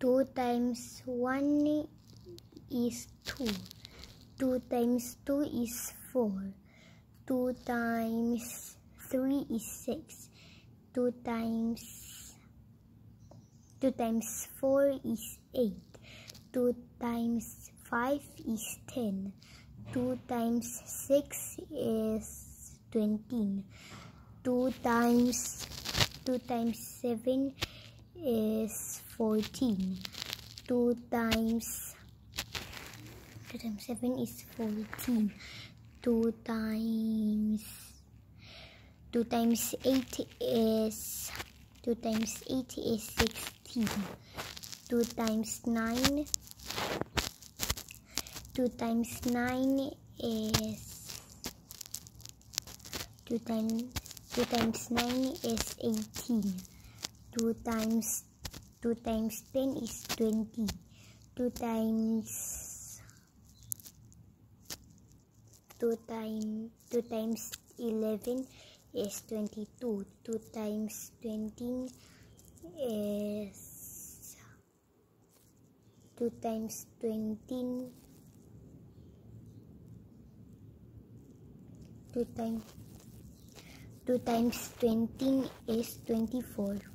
2 times 1 is 2. 2 times 2 is 4. 2 times 3 is 6. 2 times 4 is 8. 2 times 5 is 10. 2 times 6 is 20. 2 times 7 is 14. 2 times 7 is 14. 2 times 8 is 16. 2 times 9 is 18. 2 times 10 is 20. 2 times 11 is 22. 2 times 20 is 2 times 20 is 24.